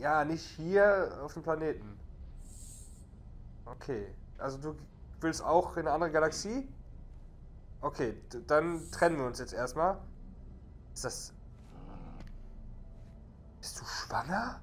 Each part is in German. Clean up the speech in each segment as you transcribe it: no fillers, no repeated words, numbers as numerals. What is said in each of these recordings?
Ja, nicht hier auf dem Planeten. Okay. Also du willst auch in eine andere Galaxie? Okay, dann trennen wir uns jetzt erstmal. Ist das... Bist du schwanger?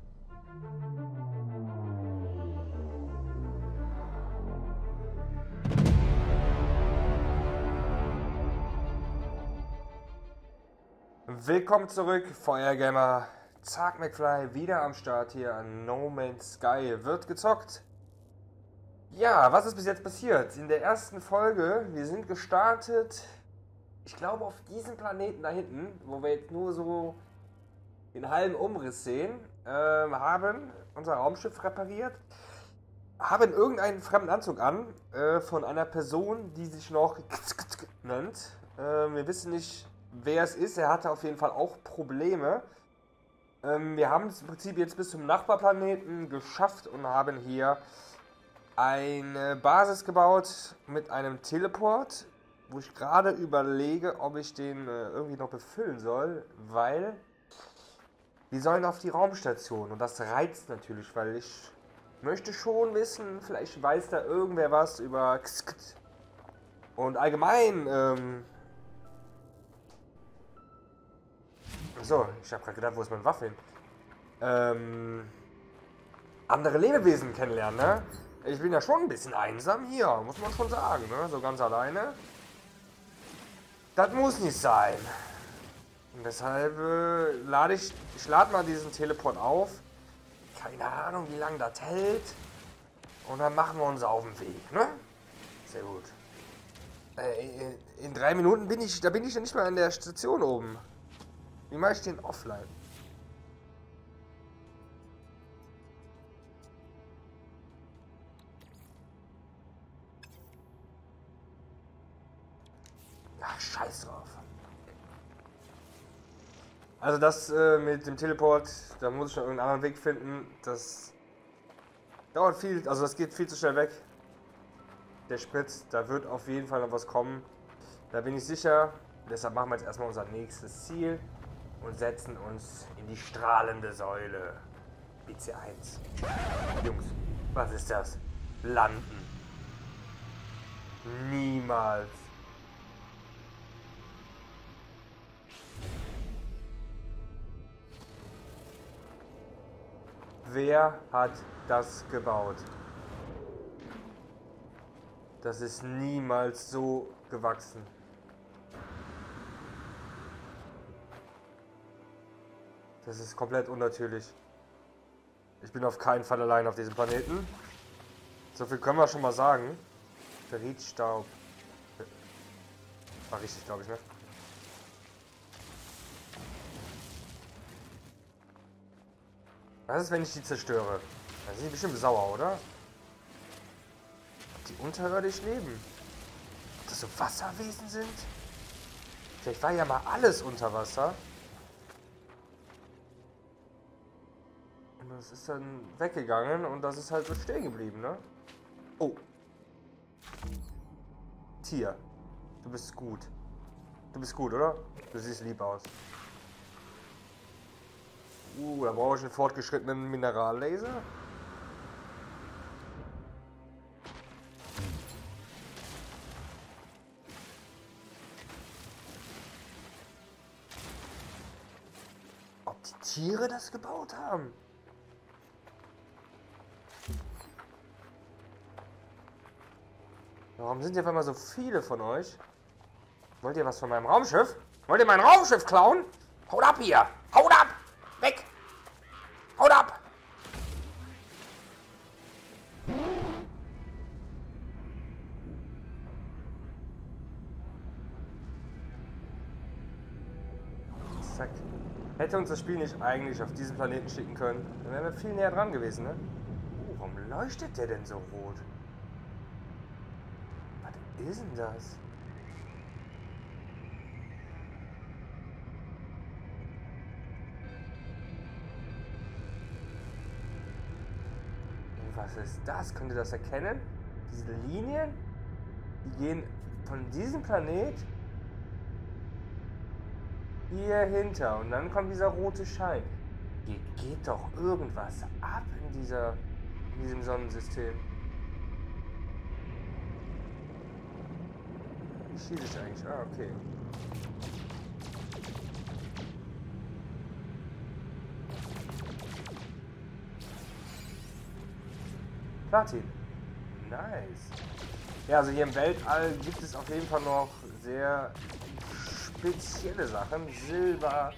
Willkommen zurück, Feuergamer. Zack McFly wieder am Start hier an No Man's Sky. Wird gezockt. Ja, was ist bis jetzt passiert? In der ersten Folge, wir sind gestartet, ich glaube auf diesem Planeten da hinten, wo wir jetzt nur so den halben Umriss sehen, haben unser Raumschiff repariert, haben irgendeinen fremden Anzug an, von einer Person, die sich noch nennt. Wir wissen nicht, wer es ist. Er hatte auf jeden Fall auch Probleme. Wir haben es im Prinzip jetzt bis zum Nachbarplaneten geschafft und haben hier eine Basis gebaut mit einem Teleport, wo ich gerade überlege, ob ich den irgendwie noch befüllen soll, weil wir sollen auf die Raumstation und das reizt natürlich, weil ich möchte schon wissen, vielleicht weiß da irgendwer was über und allgemein, so, ich habe gerade gedacht, wo ist mein Waffe hin? Andere Lebewesen kennenlernen, ne? Ich bin ja schon ein bisschen einsam hier, muss man schon sagen, ne? So ganz alleine. Das muss nicht sein. Und deshalb ich lade mal diesen Teleport auf. Keine Ahnung, wie lange das hält. Und dann machen wir uns auf den Weg, ne? Sehr gut. In 3 Minuten bin ich ja nicht mehr an der Station oben. Wie mache ich den offline? Ach, scheiß drauf. Also das mit dem Teleport, da muss ich noch irgendeinen anderen Weg finden. Das dauert viel, also das geht viel zu schnell weg. Der Sprit, da wird auf jeden Fall noch was kommen. Da bin ich sicher. Deshalb machen wir jetzt erstmal unser nächstes Ziel und setzen uns in die strahlende Säule. BC1. Jungs, was ist das? Landen. Niemals. Wer hat das gebaut? Das ist niemals so gewachsen. Das ist komplett unnatürlich. Ich bin auf keinen Fall allein auf diesem Planeten. So viel können wir schon mal sagen. Ferritstaub. War richtig, glaube ich, ne? Was ist, wenn ich die zerstöre? Da sind die bestimmt sauer, oder? Ob die unterirdisch leben? Ob das so Wasserwesen sind? Vielleicht war ja mal alles unter Wasser. Und das ist dann weggegangen und das ist halt so stehen geblieben, ne? Oh. Tier. Du bist gut. Du bist gut, oder? Du siehst lieb aus. Da brauche ich einen fortgeschrittenen Minerallaser. Ob die Tiere das gebaut haben? Warum sind hier auf einmal so viele von euch? Wollt ihr was von meinem Raumschiff? Wollt ihr mein Raumschiff klauen? Haut ab hier! Haut ab! Weg! Haut ab! Zack. Hätte uns das Spiel nicht eigentlich auf diesen Planeten schicken können, dann wären wir viel näher dran gewesen, ne? Warum leuchtet der denn so rot? Was ist denn das? Was ist das? Könnt ihr das erkennen? Diese Linien, die gehen von diesem Planet hier hinter und dann kommt dieser rote Schein. Hier geht doch irgendwas ab in diesem Sonnensystem. Wie schieße ich eigentlich? Ah, okay. Platin. Nice. Ja, also hier im Weltall gibt es auf jeden Fall noch sehr spezielle Sachen. Silber.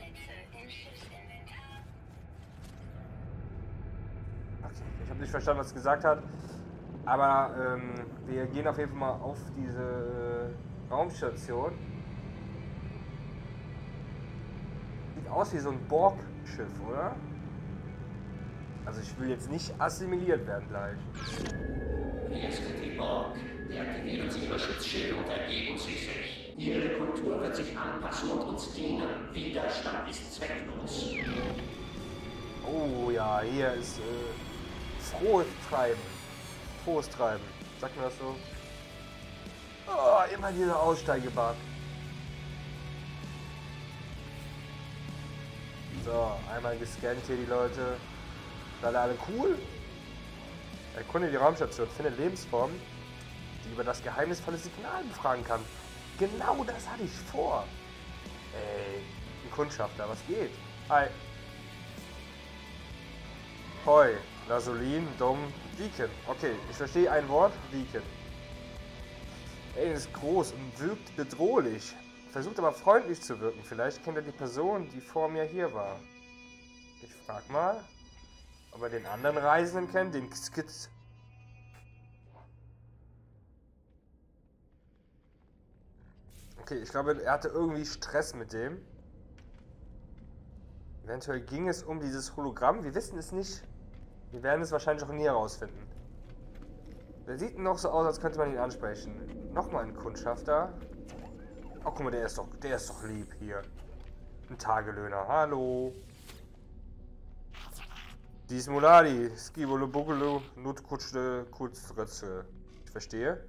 Okay, ich habe nicht verstanden, was es gesagt hat. Aber wir gehen auf jeden Fall mal auf diese Raumstation. Sieht aus wie so ein Borg-Schiff, oder? Also ich will jetzt nicht assimiliert werden gleich. Wir sind die Borg. Deaktivieren Sie Ihre Schutzschilde und ergeben Sie sich. Ihre Kultur wird sich anpassen und uns dienen. Widerstand ist zwecklos. Oh ja, hier ist frohes Treiben. Frohes Treiben. Sagt mir das so? Oh, immer dieser Aussteigebug. So, einmal gescannt hier die Leute. Sind alle cool? Erkunde die Raumstation, finde Lebensformen, die über das geheimnisvolle Signal befragen kann. Genau das hatte ich vor. Ey, ein Kundschafter, was geht? Hi. Hoi, Lasolin, Dom, Deacon. Okay, ich verstehe ein Wort, Deacon. Ey, er ist groß und wirkt bedrohlich. Versucht aber freundlich zu wirken. Vielleicht kennt er die Person, die vor mir hier war. Ich frag mal, ob er den anderen Reisenden kennt, den Skitz. Okay, ich glaube, er hatte irgendwie Stress mit dem. Eventuell ging es um dieses Hologramm. Wir wissen es nicht. Wir werden es wahrscheinlich auch nie herausfinden. Der sieht noch so aus, als könnte man ihn ansprechen. Nochmal ein Kundschafter. Oh, guck mal, der ist doch lieb hier. Ein Tagelöhner. Hallo. Dies Muladi. Skibolo Bugolo. Nutkutschte Kurzrötze. Ich verstehe.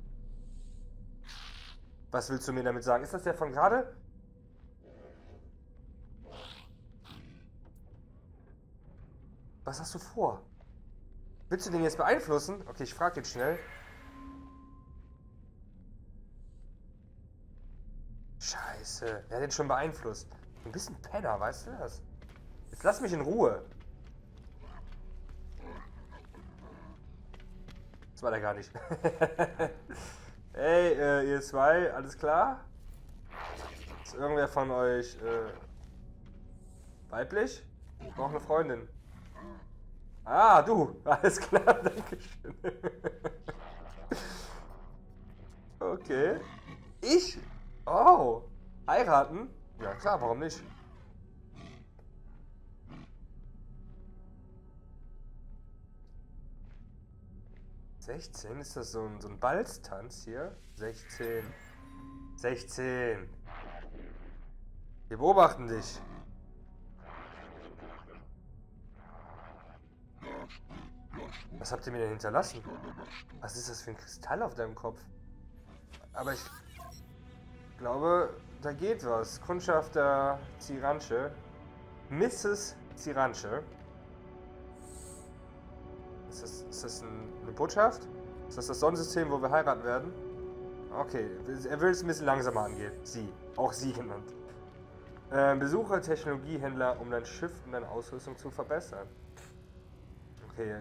Was willst du mir damit sagen? Ist das der von gerade? Was hast du vor? Willst du den jetzt beeinflussen? Okay, ich frage jetzt schnell. Scheiße, wer hat den schon beeinflusst? Ein bisschen Penner, weißt du das? Jetzt lass mich in Ruhe. Das war der gar nicht. Hey, ihr zwei, alles klar? Ist irgendwer von euch weiblich? Ich brauche eine Freundin. Ah, du, alles klar, danke schön. Okay. Ich? Oh, heiraten? Ja klar, warum nicht? (16) Ist das so ein Balztanz hier? 16. 16. Wir beobachten dich. Was habt ihr mir denn hinterlassen? Was ist das für ein Kristall auf deinem Kopf? Aber ich glaube, da geht was. Kundschafter Ziranche. Mrs. Ziranche. Ist das eine Botschaft? Ist das Sonnensystem, wo wir heiraten werden? Okay, er will es ein bisschen langsamer angehen. Sie. Auch sie genannt. Besuche Technologiehändler, um dein Schiff und deine Ausrüstung zu verbessern. Okay,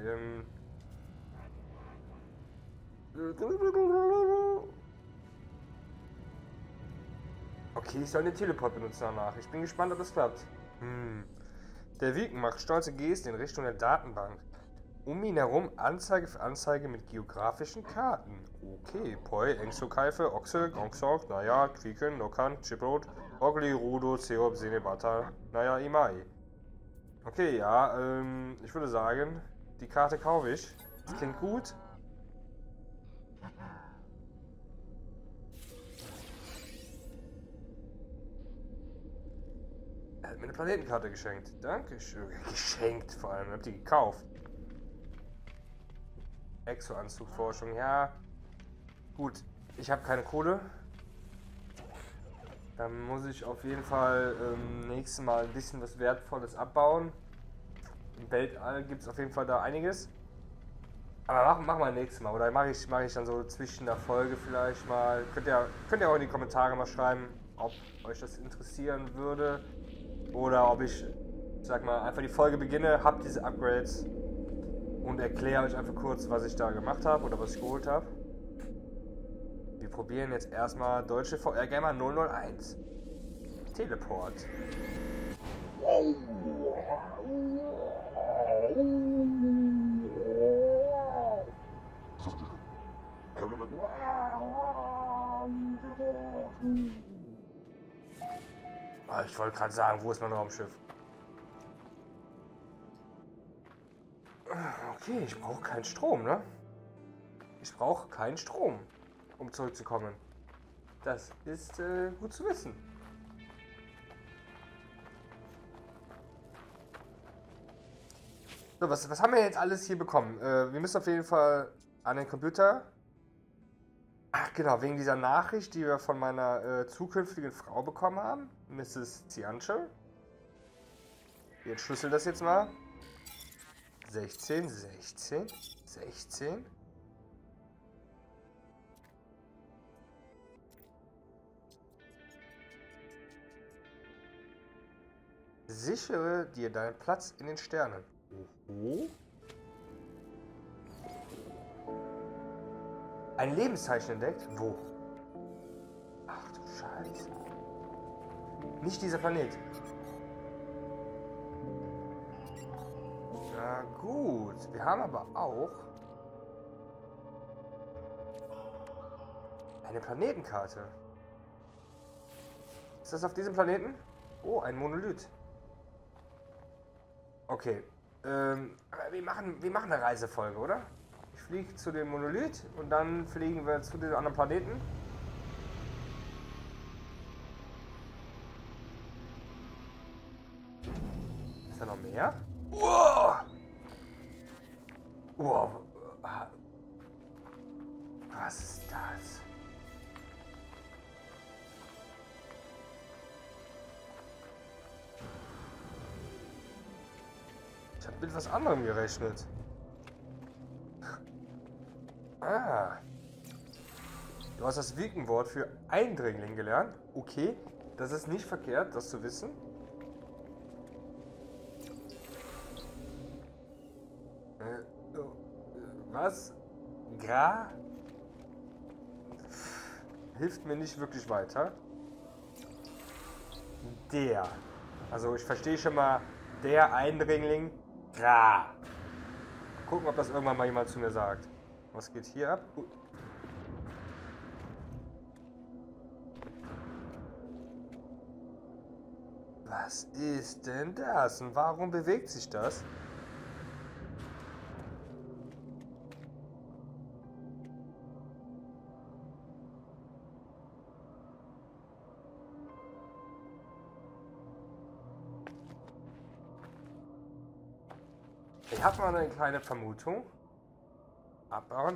okay, ich soll den Teleport benutzen danach. Ich bin gespannt, ob das klappt. Der Wiken macht stolze Gesten in Richtung der Datenbank. Um ihn herum Anzeige für Anzeige mit geografischen Karten. Okay, Poi, Engstokaife, Ochse, Gongsorg, Naja, Quieken, Nokan, Chiprot, Ogli, Rudo, Seob, Senebata, Naja, Imai. Okay, ja, ich würde sagen, die Karte kaufe ich. Das klingt gut. Er hat mir eine Planetenkarte geschenkt. Dankeschön. Geschenkt vor allem. Ich habe die gekauft. Exo-Anzugforschung, ja. Gut, ich habe keine Kohle. Dann muss ich auf jeden Fall nächstes Mal ein bisschen was Wertvolles abbauen. Im Weltall gibt es auf jeden Fall da einiges. Aber machen wir nächstes Mal. Oder mache ich dann so zwischen der Folge vielleicht mal. Könnt ihr auch in die Kommentare mal schreiben, ob euch das interessieren würde. Oder ob ich sag mal, einfach die Folge beginne, hab diese Upgrades und erkläre euch einfach kurz, was ich da gemacht habe oder was ich geholt habe. Wir probieren jetzt erstmal deutsche VR Gamer 001. Teleport. Ich wollte gerade sagen, wo ist mein Raumschiff? Okay, ich brauche keinen Strom, ne? Ich brauche keinen Strom, um zurückzukommen. Das ist gut zu wissen. So, was haben wir jetzt alles hier bekommen? Wir müssen auf jeden Fall an den Computer. Ach genau, wegen dieser Nachricht, die wir von meiner zukünftigen Frau bekommen haben. Mrs. Tianche. Ich entschlüssel das jetzt mal. 16. Sichere dir deinen Platz in den Sternen. Oho. Ein Lebenszeichen entdeckt? Wo? Ach du Scheiße. Nicht dieser Planet. Na gut. Wir haben aber auch eine Planetenkarte. Ist das auf diesem Planeten? Oh, ein Monolith. Okay. Wir machen eine Reisefolge, oder? Ich fliege zu dem Monolith und dann fliegen wir zu den anderen Planeten. Ist da noch mehr? Wow! Wow! Was ist das? Ich habe mit was anderem gerechnet. Ah. Du hast das Wikenwort für Eindringling gelernt. Okay, das ist nicht verkehrt, das zu wissen. Was? Gra? Hilft mir nicht wirklich weiter. Der. Also ich verstehe schon mal, der Eindringling. Gra. Gucken, ob das irgendwann mal jemand zu mir sagt. Was geht hier ab? Was ist denn das? Und warum bewegt sich das? Ich habe mal eine kleine Vermutung. Abbauen.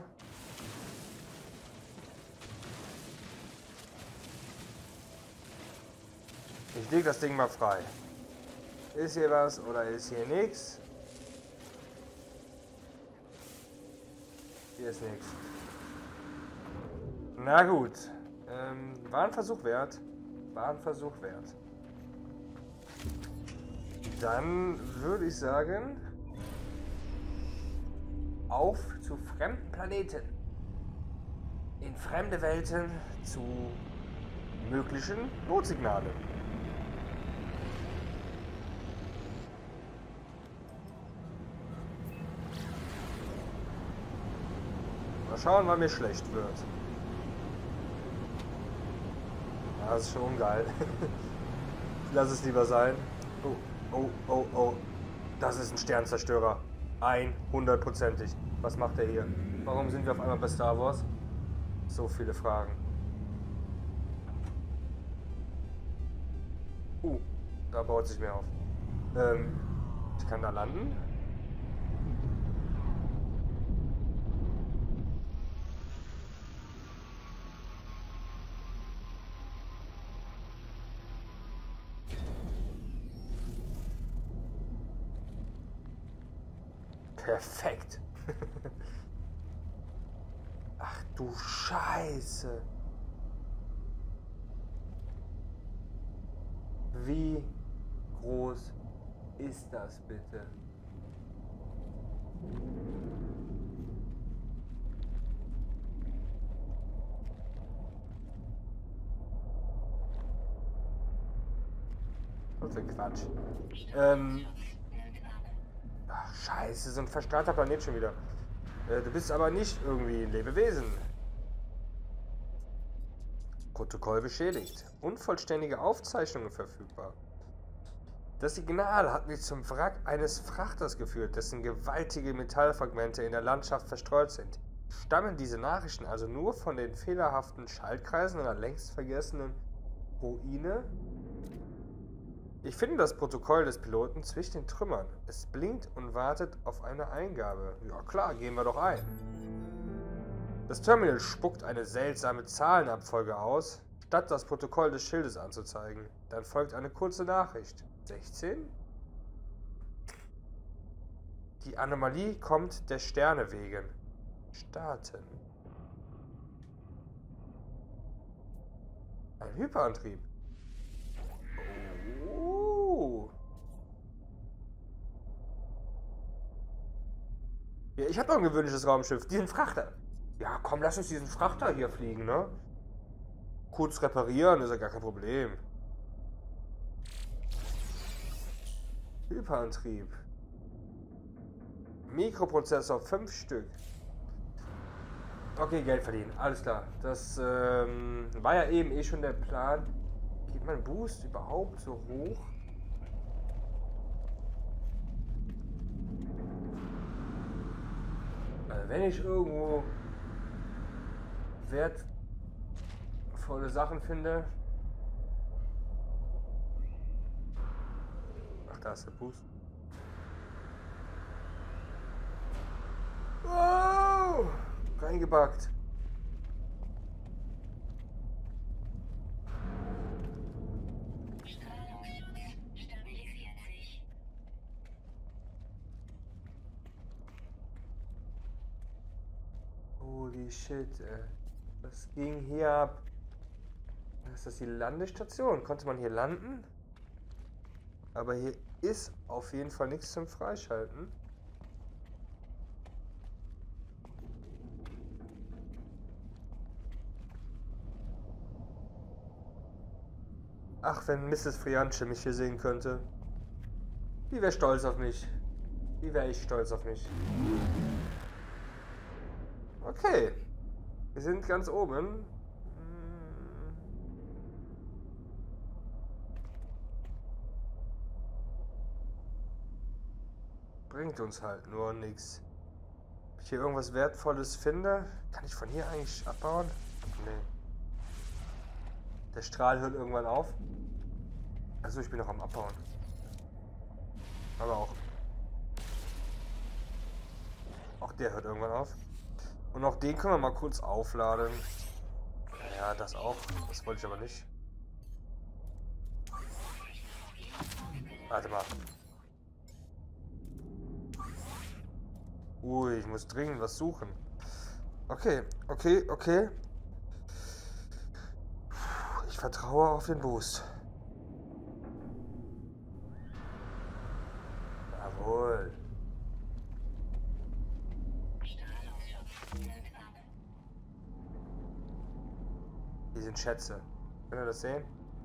Ich lege das Ding mal frei. Ist hier was oder ist hier nichts? Hier ist nichts. Na gut. War ein Versuch wert. War ein Versuch wert. Dann würde ich sagen, auf zu fremden Planeten. In fremde Welten zu möglichen Notsignalen. Mal schauen, wann mir schlecht wird. Das ist schon geil. Ich lasse es lieber sein. Oh. Das ist ein Sternzerstörer. 100%ig. Was macht er hier? Warum sind wir auf einmal bei Star Wars? So viele Fragen. Da baut sich mehr auf. Ich kann da landen. Perfekt. Ach du Scheiße. Wie groß ist das bitte? Was für Quatsch. Ach, Scheiße, so ein verstrahlter Planet schon wieder. Du bist aber nicht irgendwie ein Lebewesen. Protokoll beschädigt. Unvollständige Aufzeichnungen verfügbar. Das Signal hat mich zum Wrack eines Frachters geführt, dessen gewaltige Metallfragmente in der Landschaft verstreut sind. Stammen diese Nachrichten also nur von den fehlerhaften Schaltkreisen einer längst vergessenen Ruine? Ich finde das Protokoll des Piloten zwischen den Trümmern. Es blinkt und wartet auf eine Eingabe. Ja klar, gehen wir doch ein. Das Terminal spuckt eine seltsame Zahlenabfolge aus, statt das Protokoll des Schildes anzuzeigen. Dann folgt eine kurze Nachricht. 16? Die Anomalie kommt der Sterne wegen. Starten. Ein Hyperantrieb. Oh. Ja, ich habe doch ein gewöhnliches Raumschiff. Diesen Frachter. Ja, komm, lass uns diesen Frachter hier fliegen, ne? Kurz reparieren, ist ja gar kein Problem. Hyperantrieb. Mikroprozessor, 5 Stück. Okay, Geld verdienen, alles klar. Das war ja eben eh schon der Plan. Geht mein Boost überhaupt so hoch? Also wenn ich irgendwo wertvolle Sachen finde. Ach, da ist der Boost. Oh, reingebackt. Holy shit, ey. Was ging hier ab? Ist das die Landestation? Konnte man hier landen? Aber hier ist auf jeden Fall nichts zum Freischalten. Ach, wenn Mrs. Frianche mich hier sehen könnte. Die wäre stolz auf mich. Wie wäre ich stolz auf mich? Okay. Wir sind ganz oben. Bringt uns halt nur nichts. Ob ich hier irgendwas Wertvolles finde? Kann ich von hier eigentlich abbauen? Nee. Der Strahl hört irgendwann auf. Also ich bin noch am Abbauen. Aber auch. Auch der hört irgendwann auf. Und auch den können wir mal kurz aufladen. Ja, das auch. Das wollte ich aber nicht. Warte mal. Ui, ich muss dringend was suchen. Okay. Ich vertraue auf den Boost. Jawohl. Hier sind Schätze. Könnt ihr das sehen?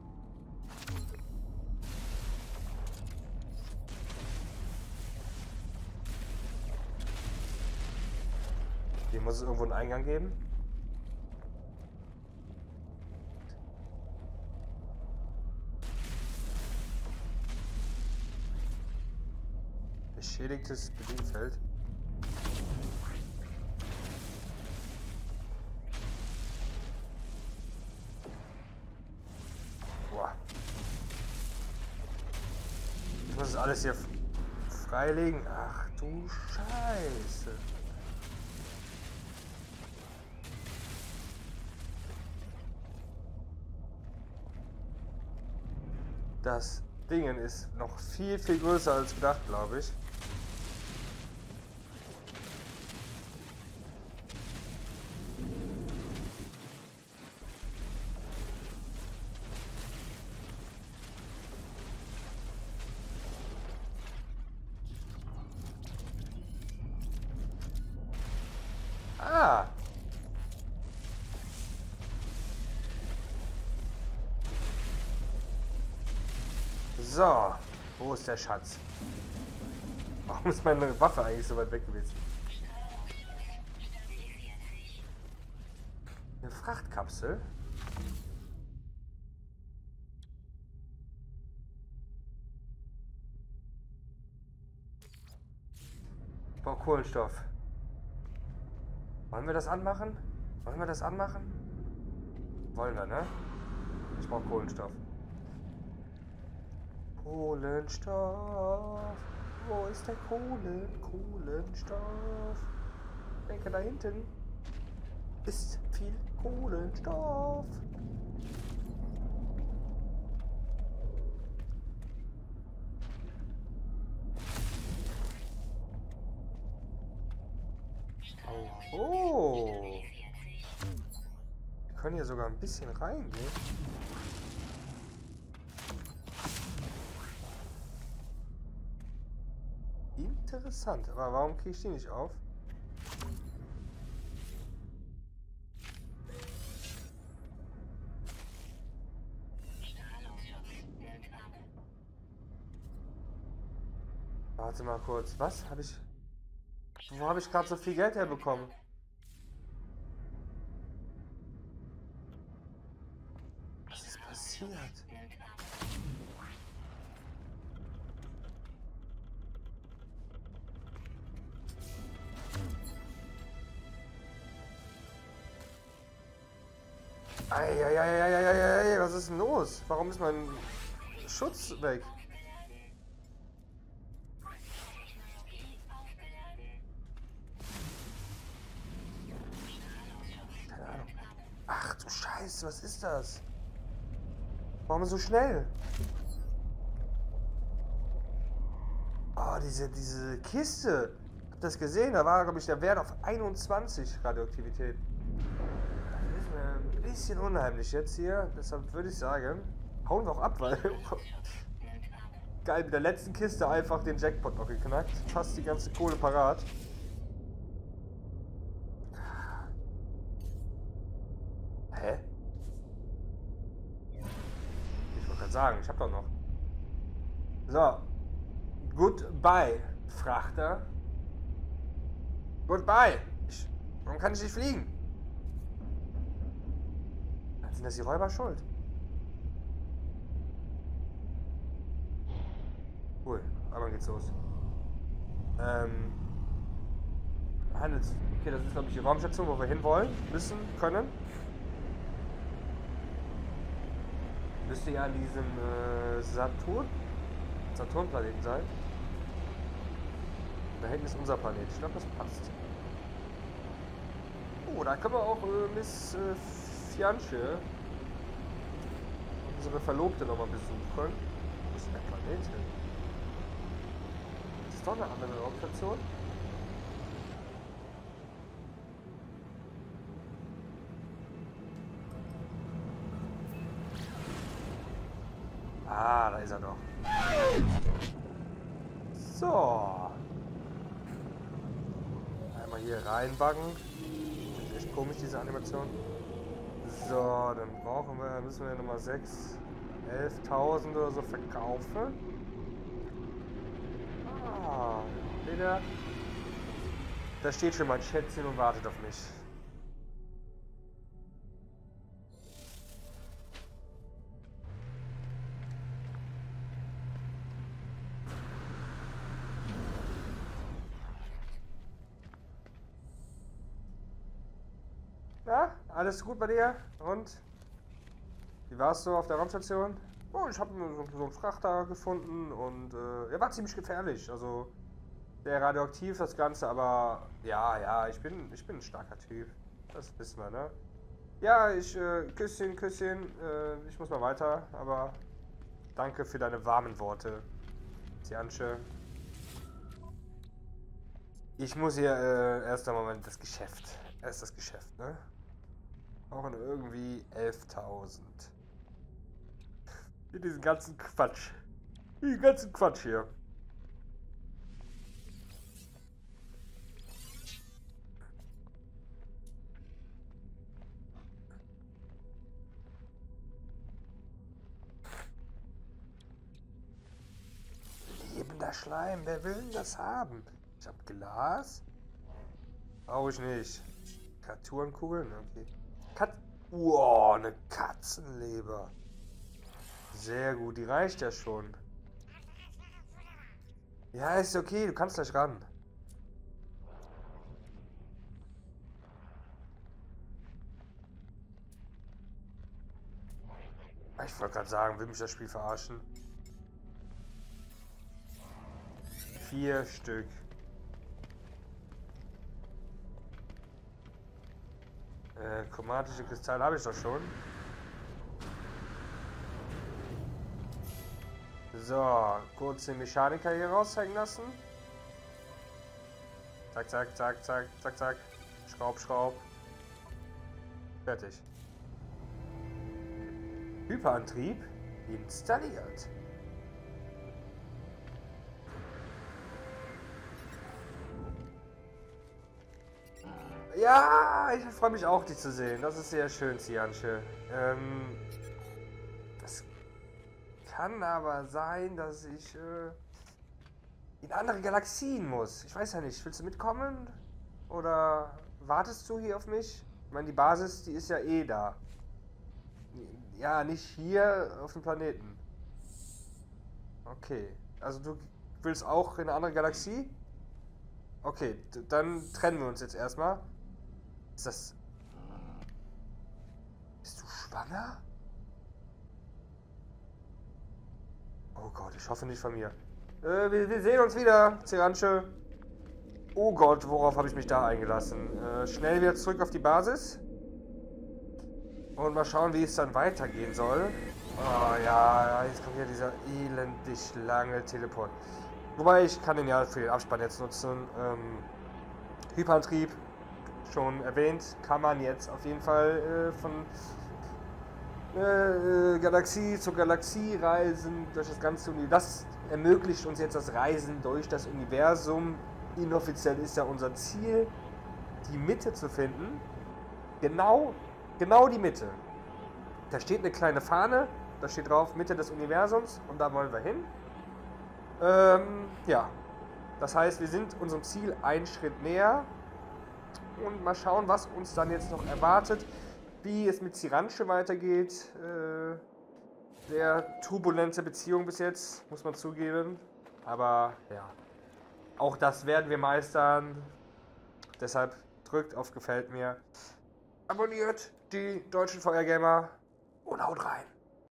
Hier muss es irgendwo einen Eingang geben. Beschädigtes Bedienfeld. Boah. Ich muss das alles hier freilegen. Ach du Scheiße. Das Ding ist noch viel größer als gedacht, glaube ich. Ah! So, wo ist der Schatz? Warum ist meine Waffe eigentlich so weit weg gewesen? Eine Frachtkapsel? Ich brauche Kohlenstoff. Wollen wir das anmachen? Wollen wir das anmachen? Wollen wir, ne? Ich brauche Kohlenstoff. Kohlenstoff. Wo ist der Kohlenstoff? Ich denke, da hinten ist viel Kohlenstoff. Oh. Wir können hier sogar ein bisschen reingehen. Interessant, aber warum kriege ich die nicht auf? Warte mal kurz, was? Wo habe ich gerade so viel Geld herbekommen? Was ist passiert? Eieieiei, was ist denn los? Warum ist mein Schutz weg? Keine Ahnung. Ach du Scheiße, was ist das? Warum so schnell? Oh, diese Kiste. Habt ihr das gesehen? Da war, glaube ich, der Wert auf 21 Radioaktivität. Das ist mir ein bisschen unheimlich jetzt hier. Deshalb würde ich sagen, hauen wir auch ab, weil... Geil, mit der letzten Kiste einfach den Jackpot noch geknackt. Fast die ganze Kohle parat. Hä? Ich wollte gerade sagen, ich hab doch noch. So. Goodbye, Frachter. Goodbye. Warum kann ich nicht fliegen? Dann sind das die Räuber schuld. Cool, aber geht's los. Handels. Okay, das ist, glaube ich, die Raumstation, wo wir hinwollen, müssen, können. Müsste ja an diesem Saturnplaneten sein. Da hinten ist unser Planet. Ich glaube, das passt. Oh, da können wir auch Miss Fianche, unsere Verlobte, nochmal besuchen. Wo ist denn der Planet hin? Das ist doch eine andere Raumstation. Ah, da ist er doch. So. Einmal hier reinbuggen. Das ist echt komisch, diese Animation. So, dann müssen wir Nummer 6, 11.000 oder so verkaufen. Ah, wieder. Da steht schon mein Schätzchen und wartet auf mich. Na, alles gut bei dir? Und? Wie warst du auf der Raumstation? Oh, ich habe so einen Frachter gefunden und er war ziemlich gefährlich. Also sehr radioaktiv das Ganze, aber ja, ich bin ein starker Typ. Das wissen wir, ne? Ja, Küsschen, ich muss mal weiter, aber danke für deine warmen Worte, Tianche. Ich muss hier erst einmal das Geschäft. Erst das Geschäft, ne? Brauchen irgendwie 11.000. Hier diesen ganzen Quatsch. Den ganzen Quatsch hier. Schleim. Wer will denn das haben? Ich hab Glas. Brauche ich nicht. Kreaturenkugeln? Okay. Wow, eine Katzenleber. Sehr gut, die reicht ja schon. Ja, ist okay, du kannst gleich ran. Ich wollte gerade sagen, will mich das Spiel verarschen? 4 Stück. Chromatische Kristalle habe ich doch schon. So, kurz den Mechaniker hier raushängen lassen. Zack, zack, zack, zack, zack, zack. Schraub, schraub. Fertig. Hyperantrieb installiert. Ja, ich freue mich auch, dich zu sehen. Das ist sehr schön, Cianche. Das kann aber sein, dass ich in andere Galaxien muss. Ich weiß ja nicht, willst du mitkommen? Oder wartest du hier auf mich? Ich meine, die Basis, die ist ja eh da. Ja, nicht hier auf dem Planeten. Okay, also du willst auch in eine andere Galaxie? Okay, dann trennen wir uns jetzt erstmal. Ist das... Bist du schwanger? Oh Gott, ich hoffe nicht von mir. Wir sehen uns wieder, Cianche. Oh Gott, worauf habe ich mich da eingelassen? Schnell wieder zurück auf die Basis. Und mal schauen, wie es dann weitergehen soll. Oh ja, jetzt kommt ja dieser elendig lange Teleport. Wobei, ich kann den ja für den Abspann jetzt nutzen. Hyperantrieb, schon erwähnt, kann man jetzt auf jeden Fall von Galaxie zu Galaxie reisen, durch das ganze Universum. Das ermöglicht uns jetzt das Reisen durch das Universum. Inoffiziell ist ja unser Ziel, die Mitte zu finden. Genau die Mitte. Da steht eine kleine Fahne, da steht drauf Mitte des Universums und da wollen wir hin. Ja, das heißt, wir sind unserem Ziel einen Schritt näher und mal schauen, was uns dann jetzt noch erwartet, wie es mit Cianche weitergeht. Sehr turbulente Beziehung bis jetzt, muss man zugeben, aber ja, auch das werden wir meistern. Deshalb drückt auf Gefällt mir, abonniert die deutschen Feuergamer und haut rein.